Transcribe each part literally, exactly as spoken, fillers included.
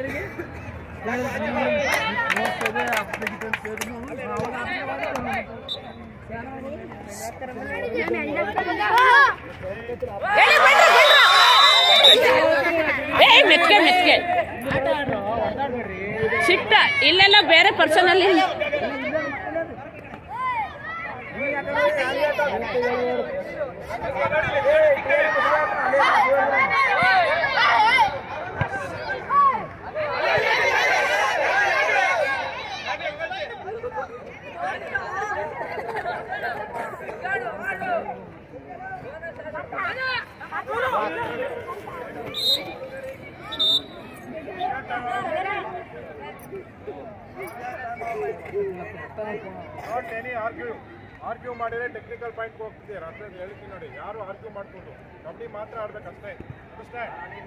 ಮೆಚ್ಕೆ ಮೆಚ್ಕೆ ಸಿಟ್ಟ ಇಲ್ಲೆಲ್ಲ ಬೇರೆ ಪರ್ಸನಲ್ಲಿ ಆರ್ಗ್ಯೂ ಮಾಡಿದ್ರೆ ಟೆಕ್ನಿಕಲ್ ಪಾಯಿಂಟ್ ಹೋಗ್ತಿದ್ದೀರಾ ಅಂತ ಹೇಳ್ತೀನಿ ನೋಡಿ. ಯಾರು ಆರ್ಗ್ಯೂ ಮಾಡ್ಕೊಂಡು ಕಬಡ್ಡಿ ಮಾತ್ರ ಆಡ್ಬೇಕಷ್ಟೇ. ಅಷ್ಟೇ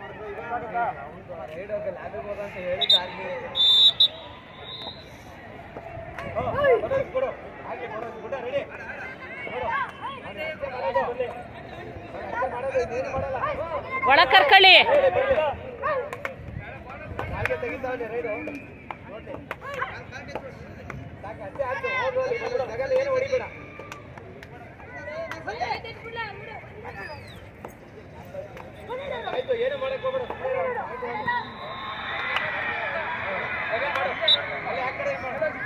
ಒಳ ಕರ್ಕೊಳ್ಳಿ. ಏನು ಹೊಡಿಬೇಡ. ಆಯ್ತು, ಏನು ಮಾಡಕ್ ಹೋಗ್ಬೇಡ. ಅಲ್ಲಿ ಆ ಕಡೆ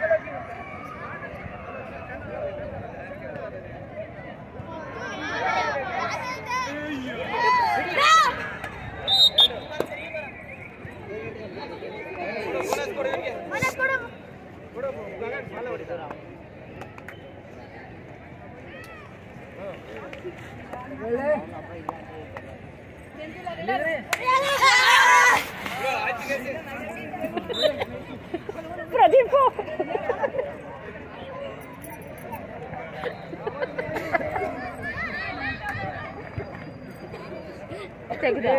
ಪ್ರದೀಪ ತೆಗೆದ